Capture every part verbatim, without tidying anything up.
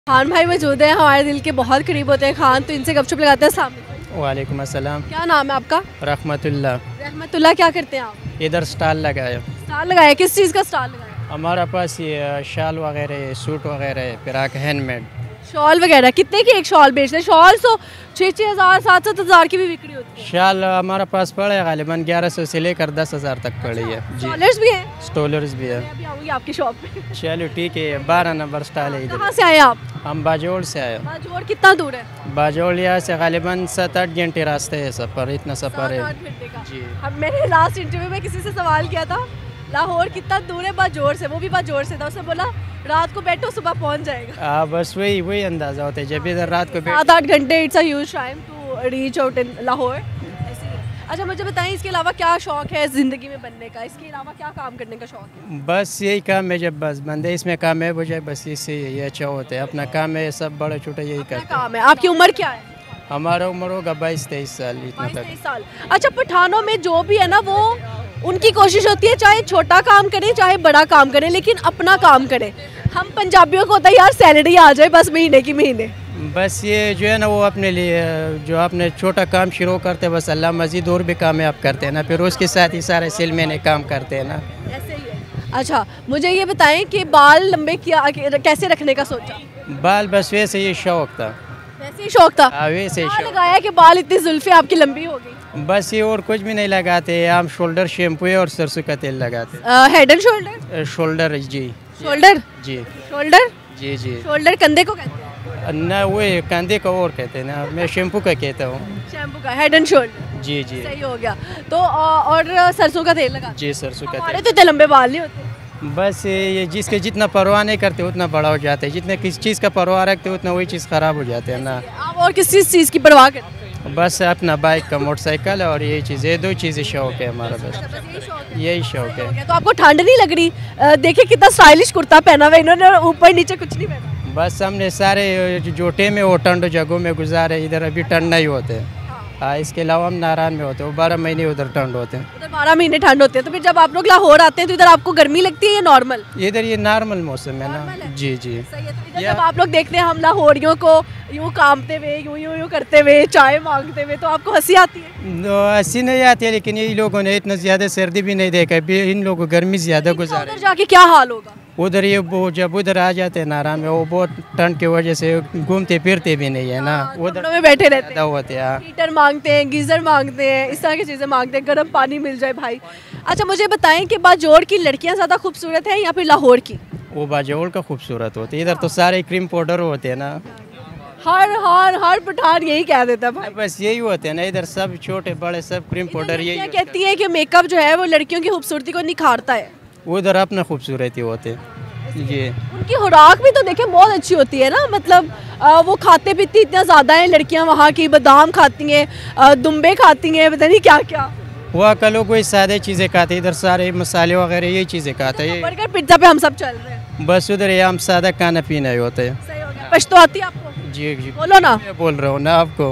खान भाई मौजूद है, हमारे दिल के बहुत करीब होते हैं खान, तो इनसे गपशप लगाते हैं। सामने वालेकुम अस्सलाम। क्या नाम है आपका? रहमतुल्लाह। रहमतुल्लाह। क्या करते हैं आप? इधर स्टॉल लगाया। स्टॉल लगाया, किस चीज़ का स्टॉल लगाया? हमारा पास ये शाल वगैरह है, सूट वगैरह है, फिराक हैंडमेड। शॉल वगैरह कितने की एक शॉल बेचते हैं? शॉल तो छः छः हज़ार सात सात हज़ार की भी बिक्री होती है। शाल हमारा पास पड़ा है गालिबन ग्यारह सौ से लेकर दस हज़ार तक पड़ी है जी। स्टॉलर्स भी हैं? स्टॉलर्स भी है। मैं अभी आऊँगी आपकी शॉप पे। चलो ठीक है, बारह नंबर स्टॉल है इधर। कहाँ से आए आप? हम बाजोड़ से आए। बाजोड़ कितना दूर है? बाजोड़ यहाँ से गालिबन सात आठ घंटे रास्ते है सफ़र, इतना सफ़र है जी। अब मैंने लास्ट इंटरव्यू में किसी से सवाल किया था लाहौर कितना दूर है बाजोड़ से, वो भी बाजोड़ से था। उसने बोला रात को बैठो सुबह पहुंच जाएगा। हाँ बस वही वही अंदाज़ा होता है जब इधर रात को सात आठ घंटे, it's a huge time to reach out in Lahore. ऐसे ही है। अच्छा मुझे बताएं, इसके अलावा क्या शौक है ज़िंदगी में बनने का? इसके अलावा क्या काम करने का शौक है? बस यही काम है, जब बस बंदे इसमें कामयाब हो जाए बस इससे ये अच्छा होता है। अपना काम है, सब बड़े छोटे यही क्या करते हैं। काम है? आपकी उम्र क्या है? हमारा उम्र होगा बाईस तेईस साल इतना बाईस तक। तेईस साल। अच्छा पठानों में जो भी है ना, वो उनकी कोशिश होती है चाहे छोटा काम करें चाहे बड़ा काम करें, लेकिन अपना काम करें। हम पंजाबियों को होता है यार सैलरी आ जाए बस महीने की महीने। बस ये जो है ना वो अपने लिए जो अपने छोटा काम शुरू करते हैं, बस अल्लाह मजीद और भी कामयाब करते हैं ना, फिर उसके साथ ही सारे सिलमेने काम करते हैं ना। ऐसे ही है। अच्छा मुझे ये बताएं कि बाल लंबे किया कैसे रखने का सोचा? बाल बस वैसे ही शौक था। वैसे ही शौक था? हाँ वैसे ही क्या शौक। लगाया कि बाल इतनी जुल्फे आपकी लंबी हो गई? बस ये और कुछ भी नहीं लगाते, हम शोल्डर शैम्पू है और सरसों का तेल लगाते हेड एंड शोल्डर? हैं। शोल्डर जी शोल्डर जी शोल्डर जी जी। शोल्डर कंधे को कहते हैं? ना वो कंधे का और कहते हैं ना, मैं शैम्पू का कहता हूँ। शैम्पू का हेड एंड शोल्डर। जी जी सही हो गया। तो अ, और सरसों का तेल लगा? जी सरसों का हमारे तेल। तो इतने लंबे बाल नहीं होते। बस ये जिसके जितना परवाह नहीं करते उतना बड़ा हो जाता है, जितने किस चीज़ का परवाह रखते उतना वही चीज़ ख़राब हो जाते हैं ना। आप और किस किस चीज़ की परवाह करते हैं? बस अपना बाइक का, मोटरसाइकिल और यही चीज़, ये दो चीज़ें शौक है हमारा, बस यही शौक है। तो आपको ठंड नहीं लग रही? अ, देखिए कितना स्टाइलिश कुर्ता पहना हुआ है इन्होंने, और ऊपर नीचे कुछ नहीं पहना। बस हमने सारे जोटे में वो ठंड जगहों में गुजारे, इधर अभी ठंड नहीं होते। हाँ इसके अलावा हम नारायण में होते हैं, वो बारह महीने उधर ठंड होते हैं। उधर बारह महीने ठंड होती है, तो फिर जब आप लोग लाहौर आते हैं तो इधर आपको गर्मी लगती है या नॉर्मल? इधर ये नॉर्मल मौसम है नॉर्मल ना। है? जी जी। सही है। तो इधर जब आप लोग देखते हैं हम लाहौरियों को यूँ कामते हुए, यूँ यूँ यूँ करते हुए, चाय मांगते हुए, तो आपको हंसी आती है? नो ऐसी नहीं आती है, लेकिन ये लोगों ने इतना ज़्यादा सर्दी भी नहीं देखा है, इन लोगों को गर्मी ज़्यादा गुजारे। उधर जाके क्या हाल होगा? उधर ये वो जब उधर आ जाते हैं नारायण में, वो बहुत ठंड की वजह से घूमते फिरते भी नहीं है ना, उधर कमरों में बैठे रहते ज़्यादा होते हैं। हैं, हीटर मांगते हैं, गीज़र मांगते हैं, इस तरह की चीज़ें मांगते हैं, गर्म पानी मिल जाए भाई। अच्छा मुझे बताएं कि बाजोड़ की लड़कियां ज़्यादा खूबसूरत हैं या फिर लाहौर की? वो बाजोड़ का खूबसूरत होते हैं, इधर तो सारे क्रीम पाउडर होते हैं ना। हर हर हर पठान यही कह देता है भाई। बस यही होते हैं ना, इधर सब छोटे बड़े सब क्रीम पाउडर यही लड़कियां होते हैं। कहती है कि मेकअप जो है वो लड़कियों की खूबसूरती को निखारता है। उधर अपना खूबसूरती होते हैं जी। उनकी खुराक भी तो देखें बहुत अच्छी होती है ना, मतलब आ, वो खाते पीती इतना ज़्यादा है लड़कियां वहाँ की, बादाम खाती हैं, आ, दुम्बे खाती हैं, पता नहीं क्या क्या। वहाँ का लोग वही सादे चीज़ें खाते हैं, इधर सारे मसाले वगैरह यही चीज़ें खाते हैं। बर्गर पिज्ज़ा पे हम सब चल रहे हैं। बस उधर ये हम सादा खाना पीना ही होता है। सही हो गया। पश्तो आती है आपको? जी जी बोलो ना। मैं बोल रहा हूँ ना आपको।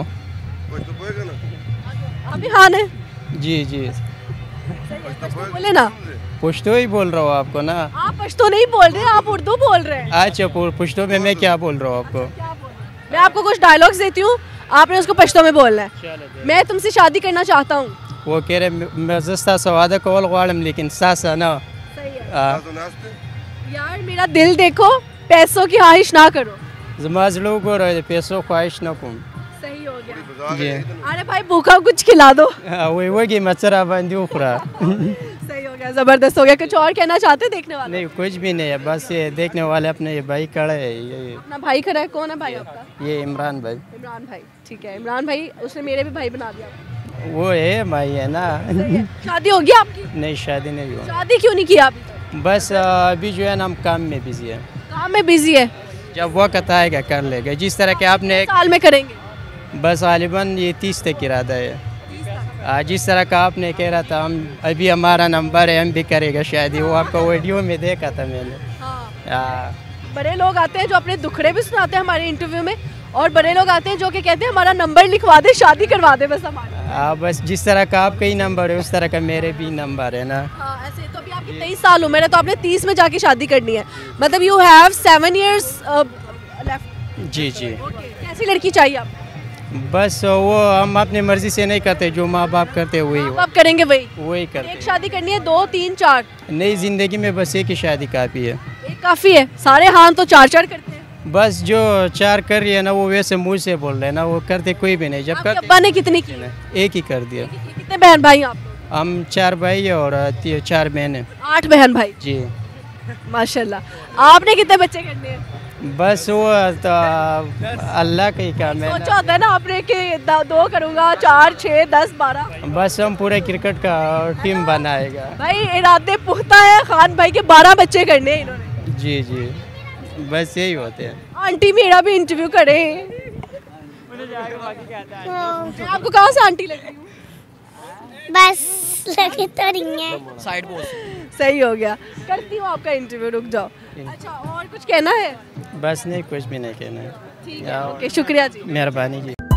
अभी हाँ ने जी जी पश्तो बोले ना। पुश्तो ही बोल रहा हूँ आपको ना। आप पश्तो नहीं बोल रहे, आप उर्दू बोल रहे हैं। अच्छा पुश्तो में मैं क्या बोल रहा हूँ आपको? क्या बोल रहे हैं? मैं आपको कुछ डायलॉग्स देती हूँ, आपने उसको पश्तो में बोलना है। मैं तुमसे शादी करना चाहता हूँ। वो कह रहे मैं जस्ता सवादा कौल गवाड़म लेकिन सासा ना। सही है। आ, यार मेरा दिल देखो, पैसों की ख्वाहिश ना करो। जमाज लोग हो रहे पैसों ख्वाहिश न कुम। सही हो गया जी अरे भाई भूखा कुछ खिला दो। हाँ, वही वही मचरा बंदी उखरा। सही हो गया, जबरदस्त हो गया। कुछ और कहना चाहते हैं देखने वाले? नहीं कुछ भी नहीं है, बस ये देखने वाले अपने ये भाई खड़े है, ये अपना भाई खड़ा है। कौन है भाई आपका? ये इमरान भाई। इमरान भाई, ठीक है। इमरान भाई उसने मेरे भी भाई बना दिया। वो है भाई है ना। सही है। शादी होगी आपकी? नहीं शादी नहीं हुआ, शादी क्यों नहीं किया अभी तक? बस अभी जो है ना हम काम में बिजी है। काम में बिजी है? जब वक्त आएगा कर लेगा, जिस तरह के आपने साल में करेंगे? बस गालिबन ये तीस तक इरादा है। आ, जिस तरह का आपने कह रहा था हम अभी हमारा नंबर है हम भी करेगा शादी, वो आपका वीडियो में देखा था मैंने। हाँ। आ, बड़े लोग आते हैं जो अपने दुखड़े भी सुनाते हैं हमारे इंटरव्यू में, और बड़े लोग आते हैं जो कि कहते हैं हमारा नंबर लिखवा दे, शादी करवा दे बस हमारा। आ, बस जिस तरह का आपका ही नंबर है उस तरह का मेरे भी नंबर है ना। हाँ ऐसे तो अभी आपकी तेईस साल उम्र है, तो आपने तीस में जाके शादी करनी है, मतलब you have seven years left. जी जी। कैसी लड़की चाहिए आपको? बस वो हम अपनी मर्जी से नहीं करते, जो माँ बाप करते वही आप करेंगे वही वही एक करते। शादी करनी है, दो तीन चार? नई जिंदगी में बस एक ही शादी काफ़ी है। एक काफी है? सारे हाँ तो चार चार करते हैं। बस जो चार कर रही है ना वो वैसे मुँह से बोल रहे हैं ना, वो करते कोई भी नहीं। जब आपके करते अब्बा ने कितनी की? एक ही कर दिया। कितने बहन भाई आप? हम चार भाई हैं और ती- चार बहनें। आठ बहन भाई, जी। माशाल्लाह। आपने कितने बच्चे करने हैं? बस वो तो अल्लाह का ही काम है सोचा होता है ना आपने कि द- दो करूंगा, चार छः दस बारह? ना। बस हम पूरे क्रिकेट का टीम बनाएगा। भाई इरादे पुख्ता है खान भाई के, बारह बच्चे करने हैं इन्होंने। जी जी, बस यही होते हैं। आंटी मेरा भी इंटरव्यू करे। आपको कहाँ से आंटी लग रही हूँ? बस लगी तो नहीं है। साइड बोल। सही हो गया, करती हूँ आपका इंटरव्यू, रुक जाओ। अच्छा और कुछ कहना है? बस नहीं, कुछ भी नहीं कहना है। ठीक है, ओके, शुक्रिया जी। मेहरबानी जी।